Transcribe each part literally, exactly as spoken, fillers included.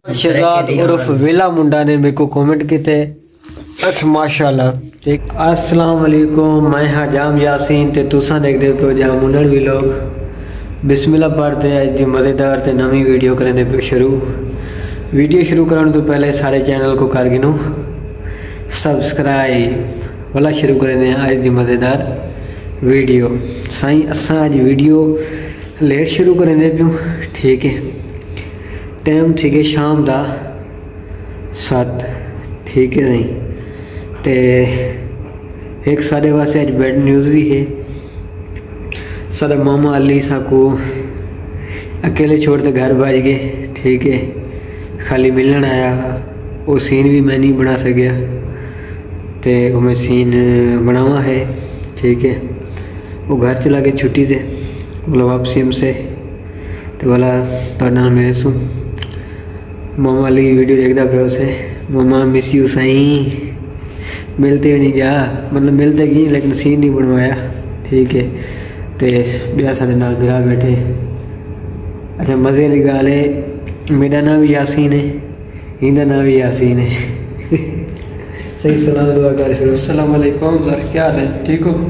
शहजाद उर्फ वेला मुंडा ने मेरे को कमेंट किए अख माशाल्लाह ठीक। अस्सलाम वालेकुम, मैं हाँ जाम यासीन ते तुसा देखदे पे जाम मुनड़ भी लोग। बिस्मिल्लाह पढ़ते अज दी मज़ेदार ते नवी वीडियो करेंदे पे शुरू। वीडियो शुरू करने तो पहले सारे चैनल को कर गिनो सब्सक्राइब वाला शुरू करेंदे अज दी मज़ेदार वीडियो। साईं असा अज वीडियो लेट शुरू करेंदे प्यो ठीक है। टाइम ठीक है शाम दा सत्त ठीक है नहीं ते एक साढ़े वास्ते अज बैड न्यूज़ भी है। सारे मामा अली सा को अकेले छोड़ते घर बज गए ठीक है। खाली मिलन आया वो सीन भी मैं नहीं बना सकिया ते वो मैं सीन बनावा है ठीक है। वो घर चला के छुट्टी दे बोला वापसी हमसे तो बोला तो मेरे सू मामा अली वीडियो देखता पे उसे मामा मिस यू साईं मिलते भी नहीं गया मतलब मिलते गई लेकिन सीन नहीं बनवाया ठीक है। तो ब्याह साढ़े नाल बिरा बैठे। अच्छा मज़े वाली गाल है मेरा नाम भी यासीन है इनका नाम भी यासीन है सही सलाम दुआ कर शुरू। अस्सलाम वालेकुम सर क्या हाल है ठीक हो।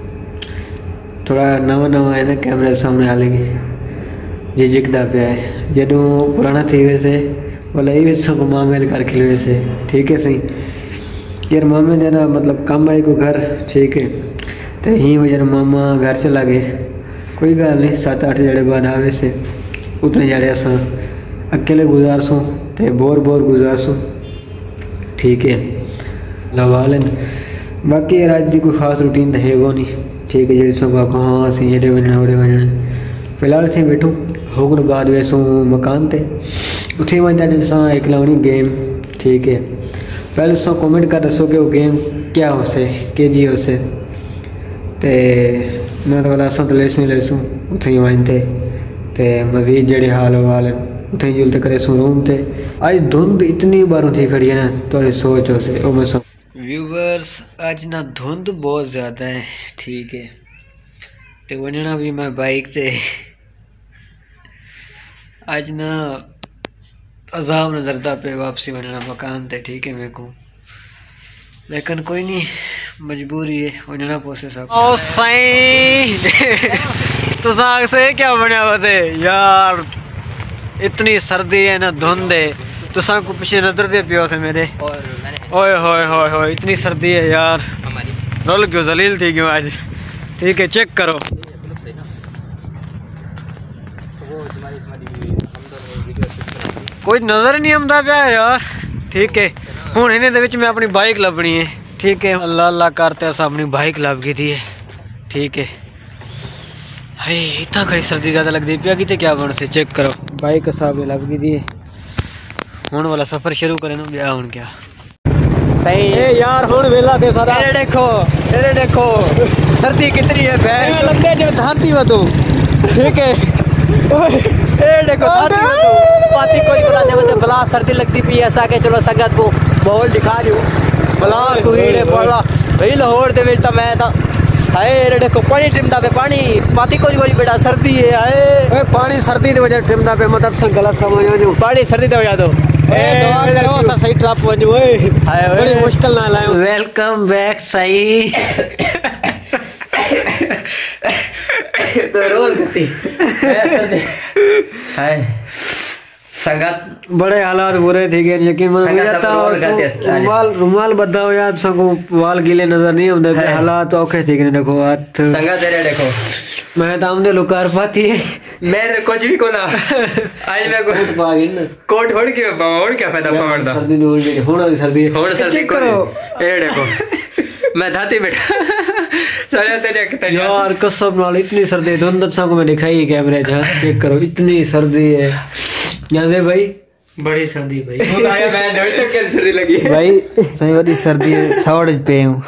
थोड़ा नवा नवा है ना कैमरे सामने आ लेगी झिझकता पे है जदों पुराना थी वैसे बोला ये सब मामे कर खिले वैसे ठीक है सही यार। मामे ने ना मतलब काम आई को घर ठीक है तो यहीं वजह मामा घर चला गए कोई गल नहीं सत्त अठ जड़े बाद आवे से उतने जड़े अस अकेले गुजारसूँ तो बोर बोर गुजारसूँ ठीक है लवा लें। बाकी यार अज की कोई खास रूटीन तो है वो नहीं ठीक है जी सब हाँ असी एडे वजना ओडे वजना। फिलहाल इतने बैठूँ होगन बाद वैसू मकान ते उठे वजह जैसा एक लावनी गेम ठीक है। पहले सो कमेंट कर दसो कि वो गेम क्या हो से के जी हो से ते मैं तो बोला असा तो लेसूँ लेसूँ उथे ही वन थे ते मजीद जड़े हाल वाल उथे ही जुलते करे सू रूम थे। अज धुंध इतनी बारों थी खड़ी है ना थोड़ी सोच हो से ओ मैं सो व्यूवर्स अज ना धुंध बहुत ज़्यादा है ठीक है। तो वजना भी मैं बाइक से अज ना अजाब नजरता पे वापसी बनना मकान थे ठीक है मेरे को लेकिन कोई नहीं मजबूरी है वजना पोसे सब। ओ साईं तो साग से क्या बनया बते यार इतनी सर्दी है ना धुंध है तो साग को पीछे नजर दे पियो से मेरे ओए होए होए होए इतनी सर्दी है यार रोल क्यों जलील थी क्यों आज ठीक है चेक करो। कोई नज़र नहीं आंदा पिया यार ठीक है। हूँ इन्हें मैं अपनी बाइक लभनी है ठीक है। अल्लाह अल्लाह करते अस अपनी बाइक लभ गई थी ठीक है। हाय इतना खड़ी सर्दी ज़्यादा लगती पिया कि क्या बन से चेक करो बाइक साहब ने लभ गई थी। हूँ वाला सफ़र शुरू करें ब्याह हूँ क्या सही है यार हूँ वेला थे सारा तेरे देखो तेरे देखो सर्दी कितनी है बैग लगते जो धाती वो तू ठीक है। तेरे देखो धाती वो तू पाती कोई कोला से वो बला सर्दी लगती पी ऐसा के चलो संगत को माहौल दिखा दूं बला कुड़े पड़ा भाई लाहौर दे विच ता मैं ता हाय रे देखो पानी टिमदा पे पानी पाती कोई कोई बेटा सर्दी है हाय ए पानी सर्दी दी वजह टिमदा पे मतलब से गलत समझ जो पानी सर्दी दी वजह तो ए दवा सा सही ट्रैप वजह ओए हाय बड़ी मुश्किल ना लायो। वेलकम बैक सही तो रोल करती सर्दी हाय संगत बड़े हालात बुरे थे कि यकीन मन जाता रुमाल रुमाल बद्दा हो यार सबको वाल गीले नजर नहीं आते पे हालात औखे थे कि देखो हाथ संगत तेरे देखो मैं तो आमदे लुकार पाती है मैं कुछ भी को ना आज मैं कोट पा गई ना कोट होड़ के होड़ क्या फायदा पावड़ दा सर्दी होड़ के होड़ सर्दी होड़ सर्दी करो ए देखो मैं धाती बैठा सारे तेरे के यार कसम नाल इतनी सर्दी धुंध सा को मैं दिखाई कैमरे जहां चेक करो इतनी सर्दी है याद है भाई बड़ी सर्दी भाई वो आया मैं डेढ़ तक क्या सर्दी लगी है भाई सही वाली सर्दी है सवाड़ पे हूं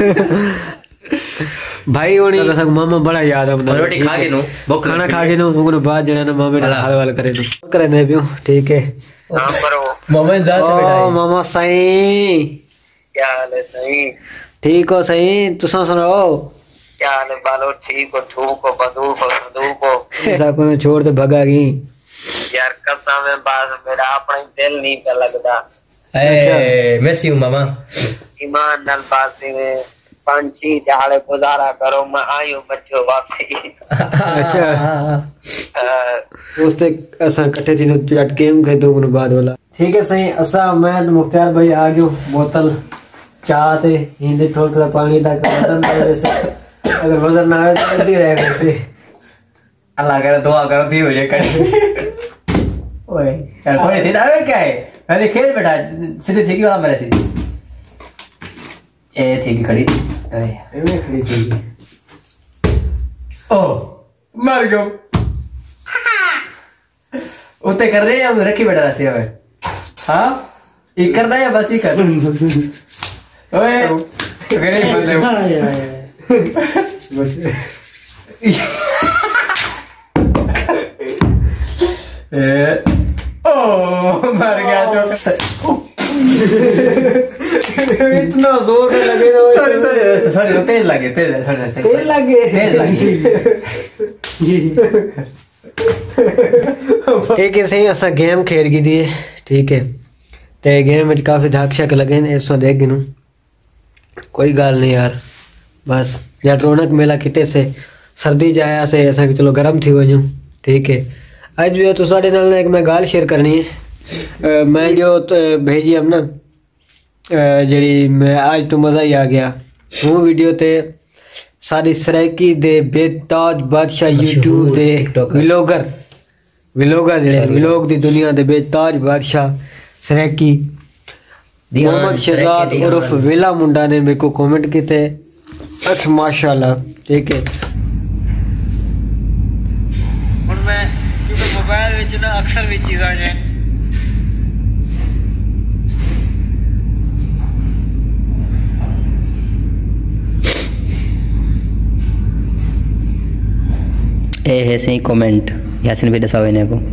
भाई ओनी तो मामा बड़ा याद है अपना रोटी खा के नो वो खाना खा के नो वो बाद जने ना मामे हाल वाल करे नो करे ने पियो ठीक है हां करो मामा जात बेटा ओ मामा सही क्या हाल है सही ठीक हो सही तुसा सुनाओ क्या हाल है बालो ठीक हो ठूक हो बदूक हो संदूक हो ऐसा को छोड़ दे भगा गई या यार कसम है बात मेरा अपना दिल नहीं पे लगता ए मेसी हूं मामा ईमान नाल बात में पांची दिहाड़े गुजारा करो मैं आयो बच्चो वापसी अच्छा दोस्त असा इकट्ठे थी तो जट गेम खेदो उन बाद वाला ठीक है सही असा मैं मुख्तार भाई आ गयो बोतल चाह ते हिंदे थोड़ा थोड़ा पानी दा वजन वैसे अगर वजन ना आए तो जल्दी रह वैसे अल्लाह करे दुआ करो दी हो जाए कड़ी ओए चल कोई थी ना क्या है अरे खेल बेटा सीधे थी वाला मेरे सीधी ए थी की खड़ी ए में खड़ी थी ओ मर गयो उते कर रहे हैं हम रखी बेटा रसी हमें हां ये करना है बस ही कर ओए गरीब बंदे ए ओ मर गया जो इतना जोर में लगे सॉरी सॉरी सॉरी तेज लगे तेज सॉरी सॉरी तेज लगे तेज लगे एक सही असा गेम खेल की थी ठीक है ते गेम में काफी धाक शक लगे ने सो देख गिनू कोई गाल नहीं यार बस या रौनक मेला किते से सर्दी जाया से ऐसा कि चलो गर्म थी वजू ठीक है आज भी तो साढ़े नाल एक मैं गाल शेयर करनी है आ, मैं जो तो भेजी हम ना जड़ी मैं आज तो मजा ही आ गया वो वीडियो ते सारी सराइकी दे बेताज बादशाह यूट्यूब दे व्लॉगर व्लॉगर जेड़े व्लॉग दी दुनिया दे बेताज बादशाह सराइकी मोहम्मद शहजाद उर्फ वेला मुंडा ने मेरे को कमेंट किए अख माशाल्लाह ठीक है हुन मैं क्योंकि मोबाइल विच ना अक्सर भी चीज़ां ने ए है सही कमेंट यासिन भी दसावे ने को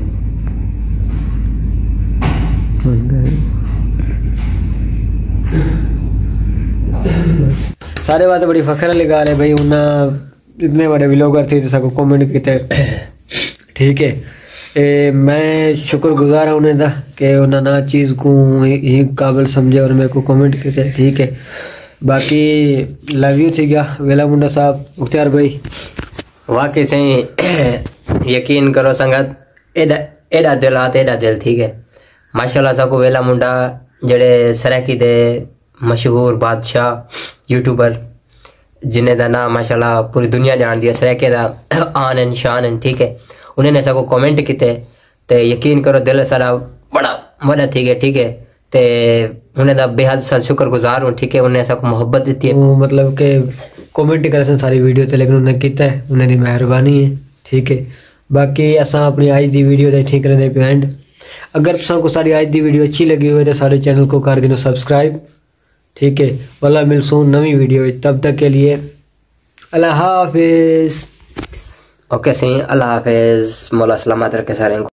सारे बात बड़ी फखर वाली गाल है भाई उन्ना इतने बड़े व्लॉगर थे जिसको कमेंट किए ठीक है ए, मैं शुक्रगुजार हूं उन्हें दा कि उन्हें ना चीज़ को ही काबिल समझे और मेरे को कमेंट किए ठीक है बाकी लव यू थी गया वेला मुंडा साहब मुख्तार भाई वाकई सही यकीन करो संगत एडा एडा दिल हाथ एडा दिल ठीक है माशाल्लाह साको वेला मुंडा जड़े सराकी दे मशहूर बादशाह यूट्यूबर जिन्हें दा नाम माशाल्लाह पूरी दुनिया जान दिया सराके दा आन एंड शान एंड ठीक है उन्हें साको कमेंट किते ते यकीन करो दिल सारा बड़ा बड़ा ठीक है ठीक है ते उन्हें दा बेहद सा शुक्रगुजार हूं ठीक है उन्हें साको मोहब्बत दी है वो मतलब के कमेंट करे सारी वीडियो ते लेकिन उन्हें किया है उन्हें दी मेहरबानी है ठीक है बाकी असा अपनी आज दी वीडियो दे ठीक रहने पे एंड अगर तुम को सारी आज दी वीडियो अच्छी लगी हो तो सारे चैनल को कर गिनो सब्सक्राइब ठीक है वाला मिलसूं नवी वीडियो तब तक के लिए अल्लाह हाफिज ओके सही अल्लाह हाफिज मौला सलामत रखे सारे को।